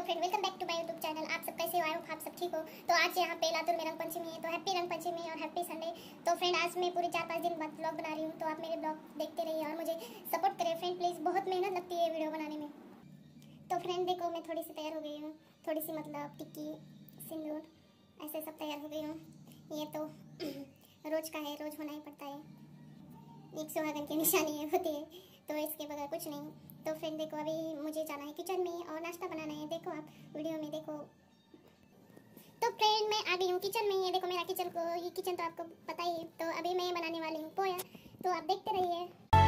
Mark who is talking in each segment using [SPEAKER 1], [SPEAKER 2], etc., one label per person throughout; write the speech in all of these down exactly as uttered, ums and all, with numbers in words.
[SPEAKER 1] Friend, welcome back to my YouTube channel. आप सब कैसे हो? आई होप आप सब ठीक हो। तो आज यहाँ पे लातूर में रंग पंचमी है, तो हैप्पी रंग पंचमी और हैप्पी संडे। तो फ्रेंड, आज मैं पूरे चार पाँच दिन बाद ब्लॉग बना रही हूँ, तो आप मेरे ब्लॉग देखते रहिए और मुझे सपोर्ट करें फ्रेंड प्लीज़। बहुत मेहनत लगती है वीडियो बनाने में। तो फ्रेंड देखो, मैं थोड़ी सी तैयार हो गई हूँ, थोड़ी सी मतलब टिक्की सिंदूर ऐसे सब तैयार हो गई हूँ। ये तो रोज़ का है, रोज़ होना ही पड़ता है, एक सुहागन की निशानी है होती है, तो इसके बगैर कुछ नहीं। तो फ्रेंड देखो, अभी मुझे जाना है किचन में और नाश्ता बनाना है। देखो आप वीडियो में देखो। तो फ्रेंड मैं आ गई हूँ किचन में। ये देखो मेरा किचन को, ये किचन तो आपको पता ही है। तो अभी मैं बनाने वाली हूँ पोया, तो आप देखते रहिए।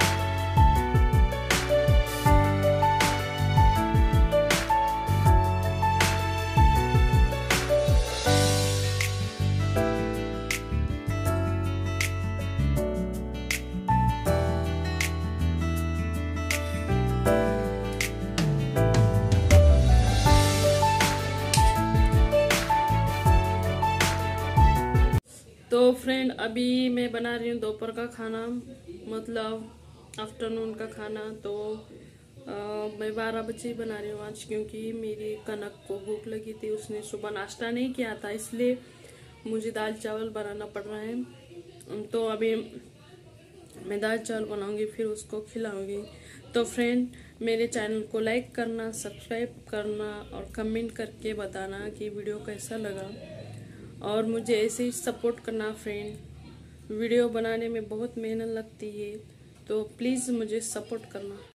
[SPEAKER 2] तो फ्रेंड अभी मैं बना रही हूँ दोपहर का खाना, मतलब आफ्टरनून का खाना। तो आ, मैं बारह बजे ही बना रही हूँ आज, क्योंकि मेरी कनक को भूख लगी थी, उसने सुबह नाश्ता नहीं किया था, इसलिए मुझे दाल चावल बनाना पड़ रहा है। तो अभी मैं दाल चावल बनाऊंगी, फिर उसको खिलाऊंगी। तो फ्रेंड मेरे चैनल को लाइक करना, सब्सक्राइब करना और कमेंट करके बताना कि वीडियो कैसा लगा, और मुझे ऐसे ही सपोर्ट करना फ्रेंड। वीडियो बनाने में बहुत मेहनत लगती है, तो प्लीज़ मुझे सपोर्ट करना।